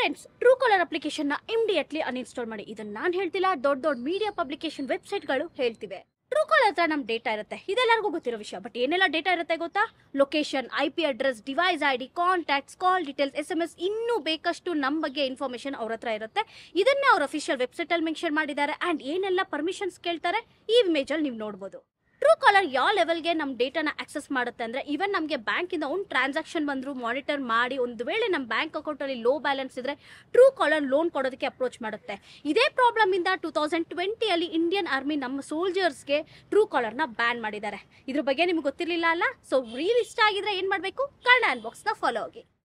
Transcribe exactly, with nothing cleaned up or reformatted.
Friends, Truecaller application ನ immediately uninstall ಮಾಡಿ. ಇದನ್ನ ನಾನು ಹೇಳ್ತಿಲ್ಲ, ದೊಡ್ಡ ದೊಡ್ಡ ಮೀಡಿಯಾ ಪಬ್ಲಿಕೇಶನ್ ವೆಬ್ಸೈಟ್ಗಳು ಹೇಳ್ತಿವೆ. ಟ್ರೂಕಾಲರ್ ಹತ್ರ ನಮ್ ಡೇಟಾ ಇರುತ್ತೆ, ಇದೆಲ್ಲರಿಗೂ ಗೊತ್ತಿರೋ ವಿಷಯ. ಬಟ್ ಏನೆಲ್ಲ ಡೇಟಾ ಇರುತ್ತೆ ಗೊತ್ತಾ? Location, I P address, device I D, contacts, call details, S M S, ಇನ್ನೂ ಬೇಕಷ್ಟು ನಮ್ಮ ಬಗ್ಗೆ ಇನ್ಫಾರ್ಮೇಶನ್ ಅವ್ರ ಹತ್ರ ಇರುತ್ತೆ. ಇದನ್ನೇ ಅವ್ರ ಅಫಿಷಿಯಲ್ ವೆಬ್ಸೈಟ್ ಅಲ್ಲಿ ಮೆನ್ಷನ್ ಮಾಡಿದ್ದಾರೆ. ಅಂಡ್ ಏನೆಲ್ಲ ಪರ್ಮಿಷನ್ಸ್ ಕೇಳ್ತಾರೆ ಈ ಇಮೇಜ್ ಅಲ್ಲಿ ನೀವು ನೋಡಬಹುದು. ಟ್ರೂಕಾಲರ್ ಯಾವ ಲೆವೆಲ್ಗೆ ನಮ್ಮ ಡೇಟಾನ ಆಕ್ಸೆಸ್ ಮಾಡುತ್ತೆ ಅಂದ್ರೆ, ಈವನ್ ನಮಗೆ ಬ್ಯಾಂಕಿಂದ ಒಂದು ಟ್ರಾನ್ಸಾಕ್ಷನ್ ಬಂದ್ರು ಮಾನಿಟರ್ ಮಾಡಿ, ಒಂದು ವೇಳೆ ನಮ್ಮ ಬ್ಯಾಂಕ್ ಅಕೌಂಟ್ ಅಲ್ಲಿ ಲೋ ಬ್ಯಾಲೆನ್ಸ್ ಇದ್ರೆ ಟ್ರೂಕಾಲರ್ ಲೋನ್ ಕೊಡೋದಕ್ಕೆ ಅಪ್ರೋಚ್ ಮಾಡುತ್ತೆ. ಇದೇ ಪ್ರಾಬ್ಲಮ್ ಇಂದ ಟೂ ತೌಸಂಡ್ ಟ್ವೆಂಟಿ ಅಲ್ಲಿ ಇಂಡಿಯನ್ ಆರ್ಮಿ ನಮ್ಮ ಸೋಲ್ಜರ್ಸ್ಗೆ ಟ್ರೂಕಾಲರ್ ನ ಬ್ಯಾನ್ ಮಾಡಿದ್ದಾರೆ. ಇದ್ರ ಬಗ್ಗೆ ನಿಮ್ಗೆ ಗೊತ್ತಿರಲಿಲ್ಲ ಅಲ್ಲ? ಸೊ ರೀಲ್ ಇಷ್ಟ ಆಗಿದ್ರೆ ಏನ್ ಮಾಡ್ಬೇಕು? ಕನ್ನಡ ಅನ್ಬಾಕ್ಸ್ ನ ಫಾಲೋ ಆಗಿ.